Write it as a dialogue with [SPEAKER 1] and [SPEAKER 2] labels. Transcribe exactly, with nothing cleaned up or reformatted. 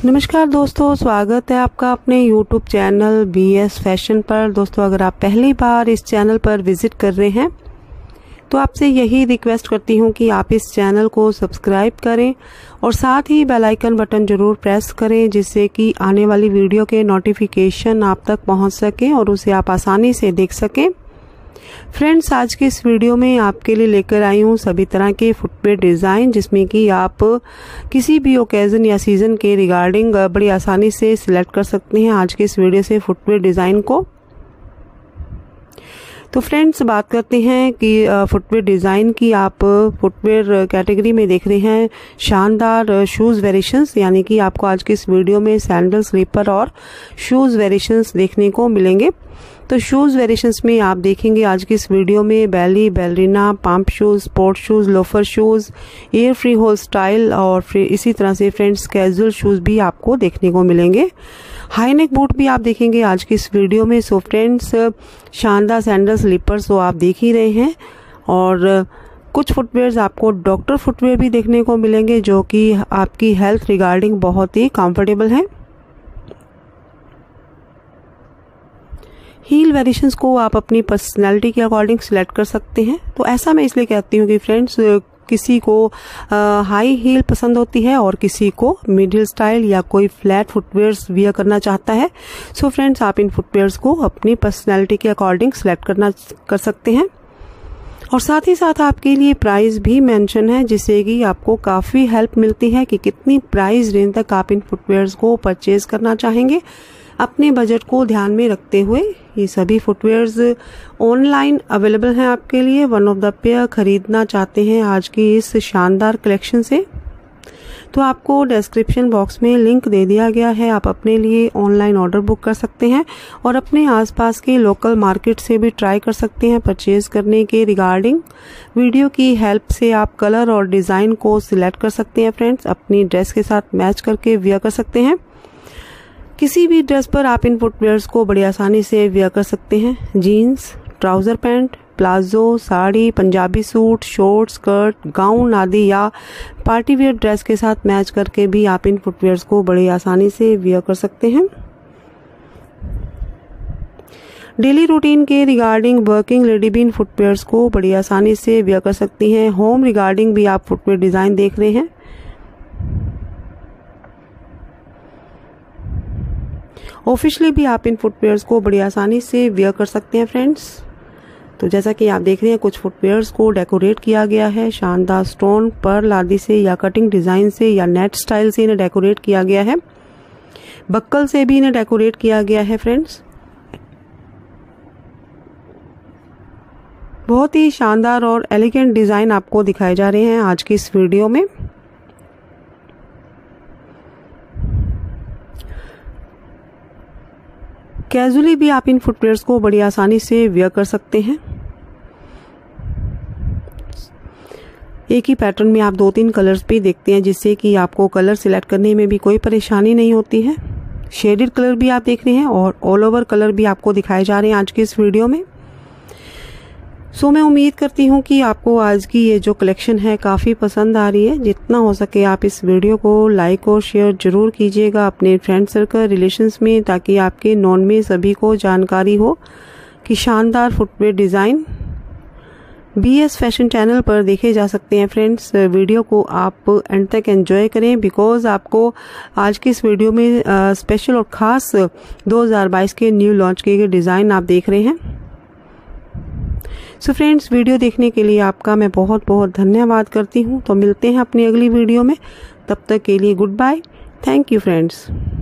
[SPEAKER 1] नमस्कार दोस्तों, स्वागत है आपका अपने YouTube channel B S fashion पर। दोस्तों, अगर आप पहली बार इस चैनल पर विजिट कर रहे हैं तो आपसे यही रिक्वेस्ट करती हूँ कि आप इस चैनल को सब्सक्राइब करें और साथ ही बेल आइकन बटन जरूर प्रेस करें, जिससे कि आने वाली वीडियो के नोटिफिकेशन आप तक पहुँच सके और उसे आप आसानी से देख सकें। फ्रेंड्स, आज के इस वीडियो में आपके लिए लेकर आई हूँ सभी तरह के फुटवेयर डिज़ाइन, जिसमें कि आप किसी भी ओकेजन या सीज़न के रिगार्डिंग बड़ी आसानी से सिलेक्ट कर सकते हैं आज के इस वीडियो से फुटवेयर डिज़ाइन को। तो फ्रेंड्स, बात करते हैं कि फुटवेयर डिज़ाइन की। आप फुटवेयर कैटेगरी में देख रहे हैं शानदार शूज़ वेरिएशंस, यानी कि आपको आज के इस वीडियो में सैंडल, स्लीपर और शूज़ वेरिएशंस देखने को मिलेंगे। तो शूज़ वेरिएशंस में आप देखेंगे आज की इस वीडियो में belly, ballerina, pump shoes, sport shoes, loafer shoes, air free hole style और फिर इसी तरह से फ्रेंड्स कैजुअल शूज़ भी आपको देखने को मिलेंगे। हाई नेक बूट भी आप देखेंगे आज की इस वीडियो में। सो फ्रेंड्स, शानदार सैंडल, स्लीपर्स तो आप देख ही रहे हैं और कुछ फुटवेयर्स आपको डॉक्टर फुटवेयर भी देखने को मिलेंगे, जो कि आपकी हेल्थ रिगार्डिंग बहुत ही कंफर्टेबल हैं। हील वेरिएशंस को आप अपनी पर्सनैलिटी के अकॉर्डिंग सिलेक्ट कर सकते हैं। तो ऐसा मैं इसलिए कहती हूँ कि फ्रेंड्स, किसी को हाई हील पसंद होती है और किसी को मिडिल स्टाइल या कोई फ्लैट फुटवेयर्स वियर करना चाहता है। सो फ्रेंड्स, आप इन फुटवेयर्स को अपनी पर्सनैलिटी के अकॉर्डिंग सिलेक्ट करना कर सकते हैं। और साथ ही साथ आपके लिए प्राइस भी मेंशन है, जिससे कि आपको काफ़ी हेल्प मिलती है कि कितनी प्राइस रेंज तक आप इन फुटवेयर्स को परचेज करना चाहेंगे। अपने बजट को ध्यान में रखते हुए ये सभी फुटवेयर्स ऑनलाइन अवेलेबल हैं आपके लिए। वन ऑफ द पेयर खरीदना चाहते हैं आज की इस शानदार कलेक्शन से, तो आपको डिस्क्रिप्शन बॉक्स में लिंक दे दिया गया है। आप अपने लिए ऑनलाइन ऑर्डर बुक कर सकते हैं और अपने आसपास के लोकल मार्केट से भी ट्राई कर सकते हैं परचेज करने के रिगार्डिंग। वीडियो की हेल्प से आप कलर और डिज़ाइन को सिलेक्ट कर सकते हैं। फ्रेंड्स, अपनी ड्रेस के साथ मैच करके वियर कर सकते हैं। किसी भी ड्रेस पर आप इन फुटवेयर्स को बड़ी आसानी से वियर कर सकते हैं। Jeans, trouser pant, palazzo, sari, Punjabi suit, short, skirt, gown आदि या पार्टी वेयर ड्रेस के साथ मैच करके भी आप इन फुटवेयर्स को बड़ी आसानी से वियर कर सकते हैं। डेली रूटीन के रिगार्डिंग वर्किंग लेडी भी इन फुटवेयर्स को बड़ी आसानी से वियर कर सकती हैं। होम रिगार्डिंग भी आप फुटवेयर डिज़ाइन देख रहे हैं। ऑफिशियली भी आप इन फुटवेयर्स को बड़ी आसानी से वियर कर सकते हैं। फ्रेंड्स, तो जैसा कि आप देख रहे हैं, कुछ फुटवेयर्स को डेकोरेट किया गया है शानदार स्टोन, पर्ल आदि से या कटिंग डिज़ाइन से या नेट स्टाइल से इन्हें डेकोरेट किया गया है। बक्कल से भी इन्हें डेकोरेट किया गया है। फ्रेंड्स, बहुत ही शानदार और एलिगेंट डिज़ाइन आपको दिखाए जा रहे हैं आज की इस वीडियो में। कैजुअली भी आप इन फुटवेयर्स को बड़ी आसानी से वियर कर सकते हैं। एक ही पैटर्न में आप दो तीन कलर्स भी देखते हैं, जिससे कि आपको कलर सिलेक्ट करने में भी कोई परेशानी नहीं होती है। शेडेड कलर भी आप देख रहे हैं और ऑल ओवर कलर भी आपको दिखाए जा रहे हैं आज की इस वीडियो में। सो मैं उम्मीद करती हूँ कि आपको आज की ये जो कलेक्शन है काफ़ी पसंद आ रही है। जितना हो सके आप इस वीडियो को लाइक और शेयर जरूर कीजिएगा अपने फ्रेंड सर्कल, रिलेशंस में, ताकि आपके नॉन में सभी को जानकारी हो कि शानदार footwear design B S fashion channel पर देखे जा सकते हैं। फ्रेंड्स, वीडियो को आप एंड तक एंजॉय करें, बिकॉज आपको आज की इस वीडियो में आ, स्पेशल और ख़ास दो हज़ार बाईस के न्यू लॉन्च किए गए डिज़ाइन आप देख रहे हैं। सो फ्रेंड्स, वीडियो देखने के लिए आपका मैं बहुत बहुत धन्यवाद करती हूँ। तो मिलते हैं अपनी अगली वीडियो में, तब तक के लिए goodbye. Thank you friends.